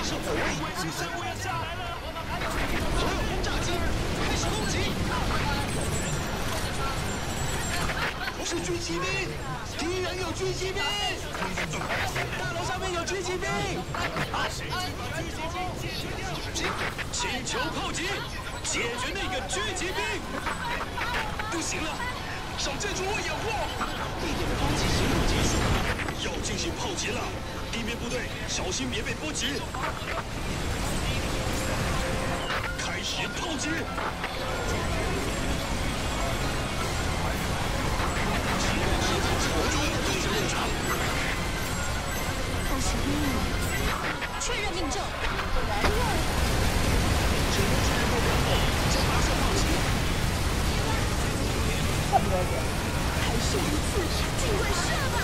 是火威，生物要下来了，所有轰炸机开始攻击。是狙击兵，敌人有狙击兵，大楼上面有狙击兵。请求炮击，解决那个狙击兵。不行了，守建筑物有祸，地点的攻击行动结束，要进行炮击了。地面部队小心别被波及。开始炮击。 确认命中。 指挥确认目标后，就发射炮击。 还剩一次，尽快射吧！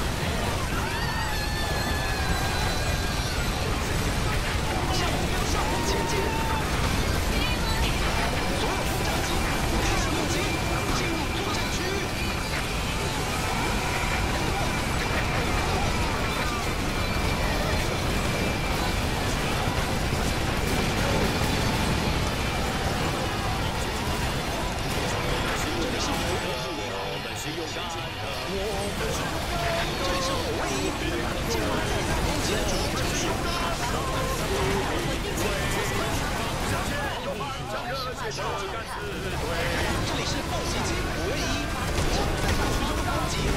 向目标上方前进。所有轰炸机开始攻击，进入作战区。这里是暴袭机5位1，正在大区中攻击。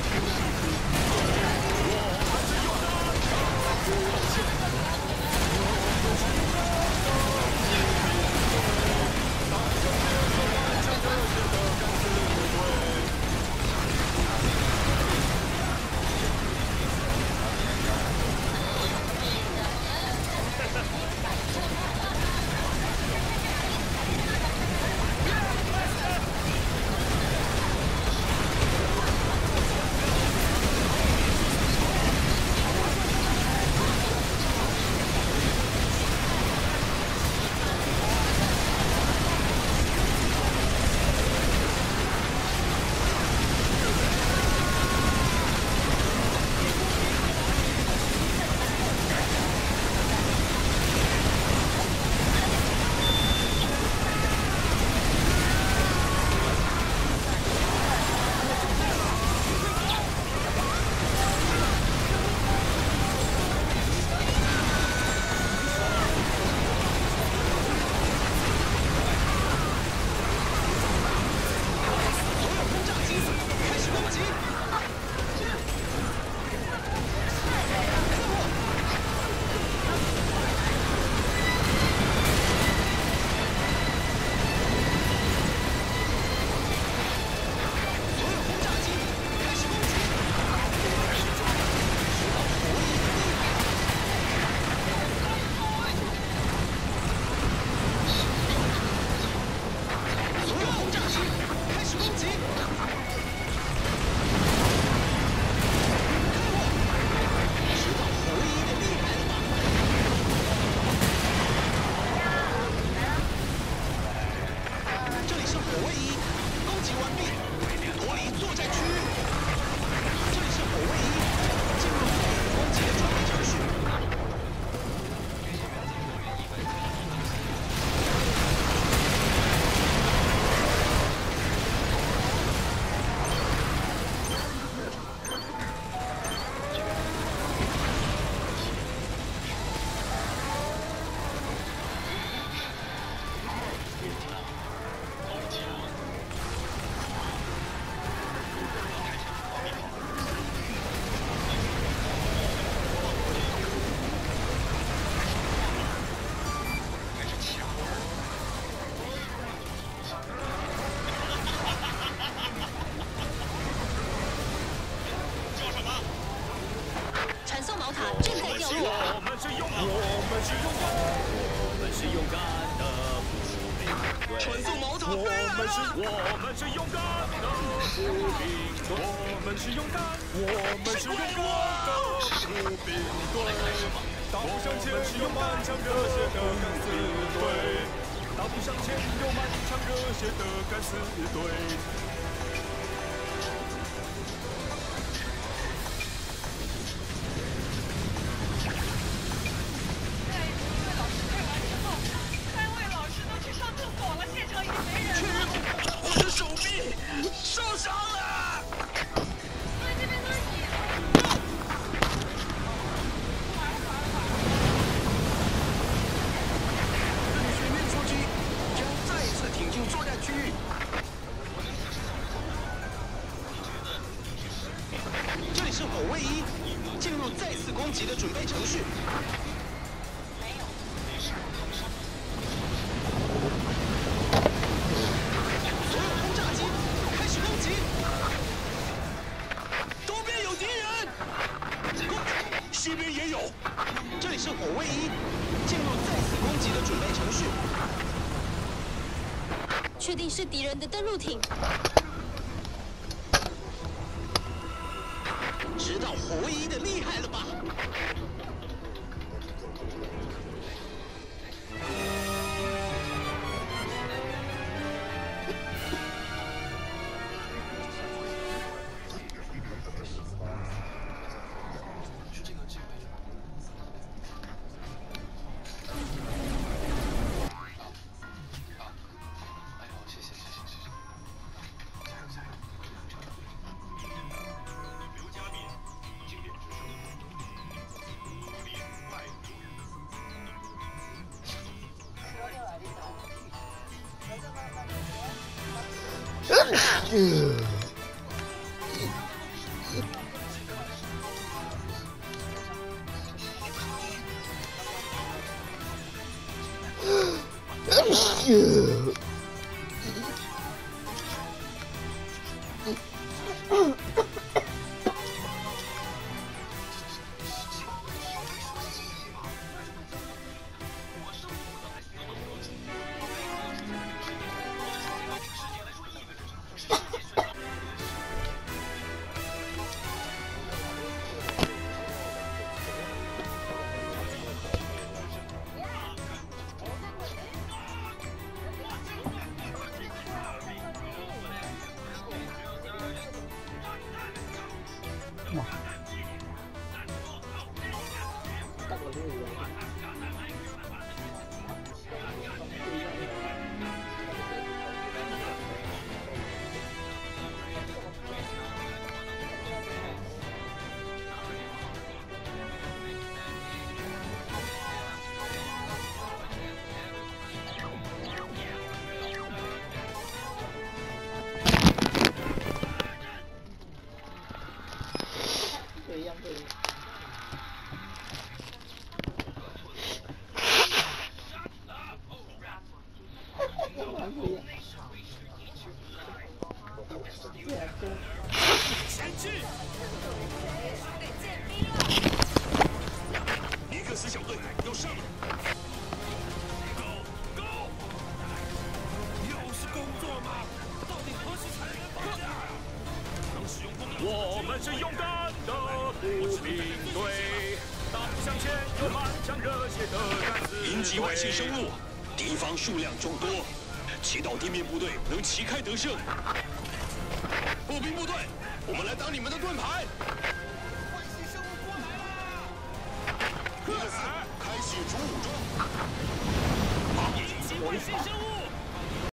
传送矛塔飞来了！ 我们是勇敢的步兵，我们是勇敢，我们是勇敢的步兵队。大步向前，有满腔热血的敢死队；大步向前，有满腔热血的敢死队。 是火卫一，进入再次攻击的准备程序。所有轰炸机开始攻击。东边有敌人，西边也有。这里是火卫一，进入再次攻击的准备程序。 确定是敌人的登陆艇。 知道火卫一的厉害了吧？ 前进！尼克斯小队要上了 ！Go Go！ 又是工作吗？到底何时才能放假？能使用风力。我们是勇敢的步兵队，大步向前，有满腔热血的战士。 迎击外星生物，敌方数量众多，祈祷地面部队能旗开得胜。步兵部队，我们来当你们的盾牌。外星生物过来了！尼克斯，开始主武装。